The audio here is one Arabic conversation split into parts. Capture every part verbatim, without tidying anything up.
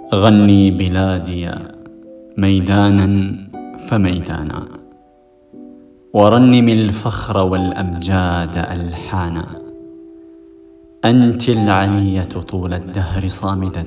غني بلادي ميدانا فميدانا، ورنم الفخر والأمجاد ألحانا. أنت العلية طول الدهر صامدة،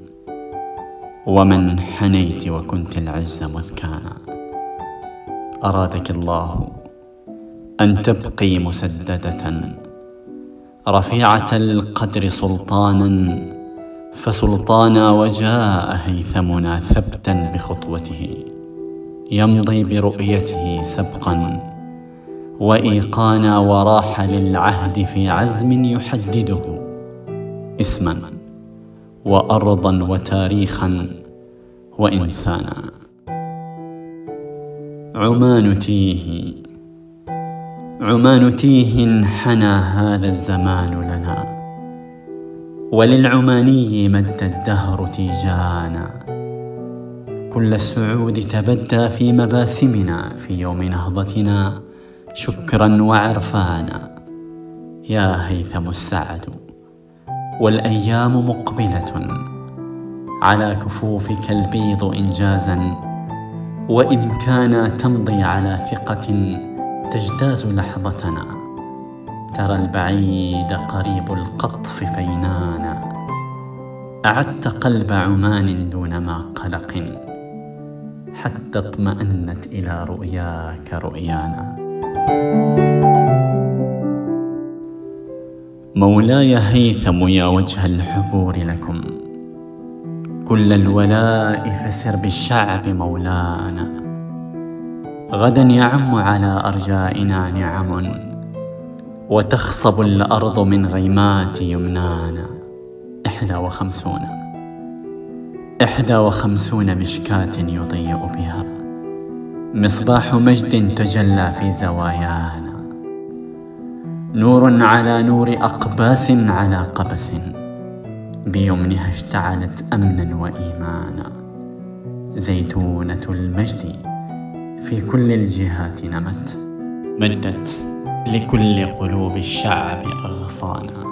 ومن حنيت وكنت العز مذ كان. أرادك الله أن تبقي مسددة، رفيعة القدر سلطانا، فسلطانا وجاء هيثمنا ثبتا بخطوته، يمضي برؤيته سبقا وإيقانا، وراح للعهد في عزم يحدده اسما وأرضا وتاريخا وإنسانا. عمان تيه عمان تيه حنى هذا الزمان لنا، وللعماني مد الدهر تيجانا. كل السعود تبدى في مباسمنا في يوم نهضتنا شكرا وعرفانا. يا هيثم السعد والأيام مقبلة، على كفوفك البيض إنجازا، وإن كان تمضي على ثقة تجتاز لحظتنا. ترى البعيد قريب القطف فينانا، أعدت قلب عمان دون ما قلق، حتى اطمأنت إلى رؤياك رؤيانا. مولاي هيثم يا وجه الحبور لكم، كل الولاء فسر بالشعب مولانا. غدا يعم على أرجائنا نعم، وتخصب الأرض من غيمات يمنانا. إحدى وخمسون إحدى وخمسون مشكاة يضيء بها، مصباح مجد تجلى في زوايانا. نور على نور، أقباس على قبس، بيمنها اشتعلت أمنا وإيمانا. زيتونة المجد في كل الجهات نمت، مدت لكل قلوب الشعب أغصانا.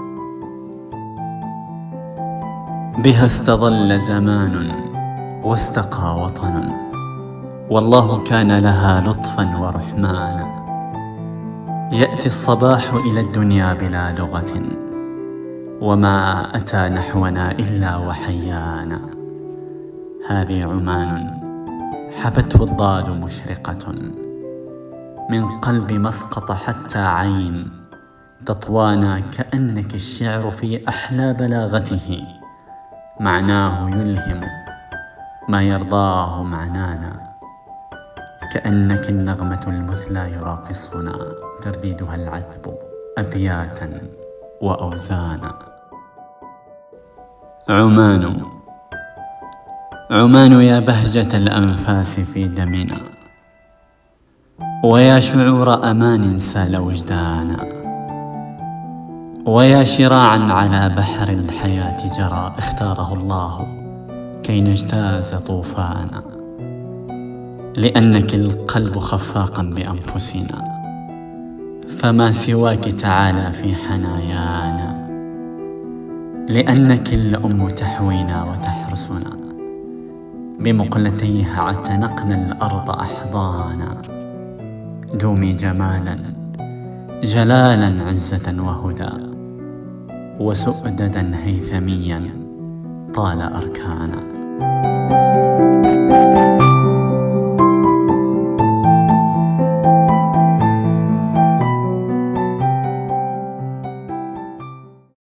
بها استظل زمان واستقى وطن، والله كان لها لطفا ورحمانا. يأتي الصباح إلى الدنيا بلا لغة، وما أتى نحونا إلا وحيانا. هذه عمان حبته الضاد مشرقة، من قلب مسقط حتى عين تطوانا. كأنك الشعر في أحلى بلاغته، معناه يلهم ما يرضاه معنانا. كأنك النغمة المثلى يراقصنا، ترديدها العذب أبياتا وأوزانا. عمان عمان يا بهجة الأنفاس في دمنا، ويا شعور أمان سال وجدانا، ويا شراعا على بحر الحياة جرى، اختاره الله كي نجتاز طوفانا. لأنك القلب خفاقا بأنفسنا، فما سواك تعالى في حنايانا. لأنك الأم تحوينا وتحرسنا، بمقلتيها اعتنقنا الأرض أحضانا. دومي جمالا جلالا عزة وهدى، وسؤددا هيثميا طال أركانا.